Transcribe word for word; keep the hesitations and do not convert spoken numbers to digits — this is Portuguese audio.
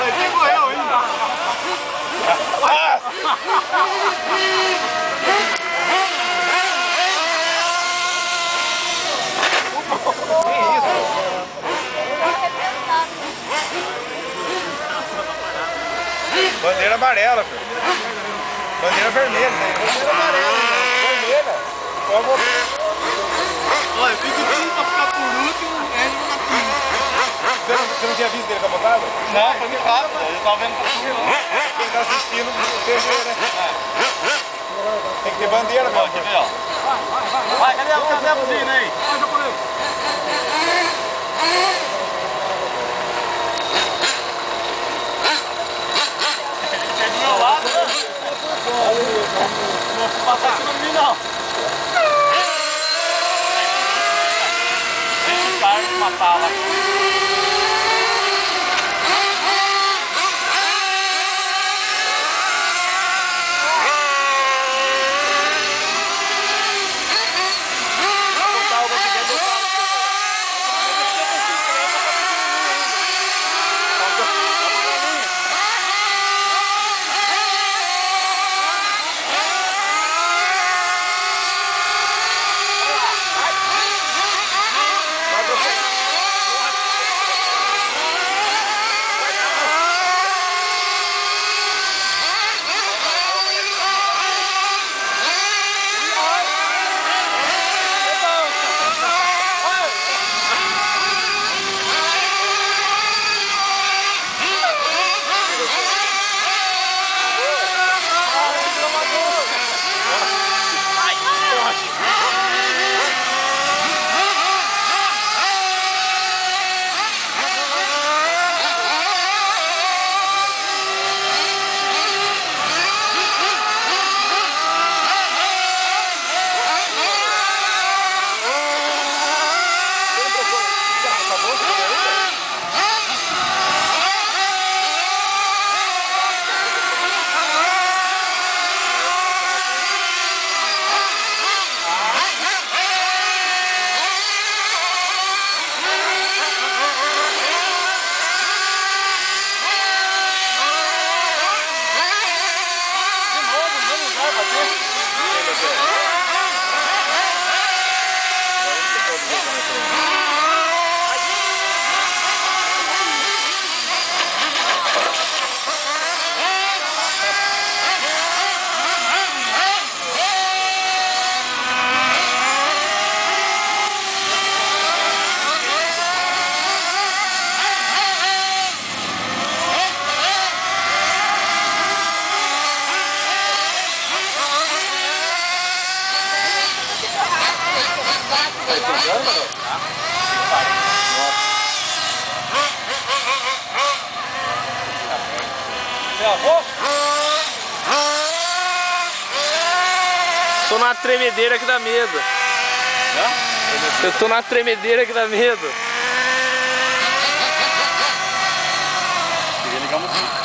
Você correu ainda. Que isso? Bandeira amarela, filho. Bandeira vermelha, né? Bandeira amarela, né? Vermelha. Vamos. Olha, fica tudo pra ficar por último, ele não tá tudo. Você não, você não tinha visto dele capotado? Não, foi muito rápido. Eu tava vendo que quem tá assistindo, você vê, né? Tem que ter bandeira, meu. Quer ver, ó? Vai, cadê a, cadê a buzina aí? Vai, japonês. É do meu lado, né? Não vou passar aqui no meio, não. Deixa o cara matar lá. Tô na tremedeira que dá medo. Hã? Eu tô na tremedeira que dá medo. Queria ligar a música.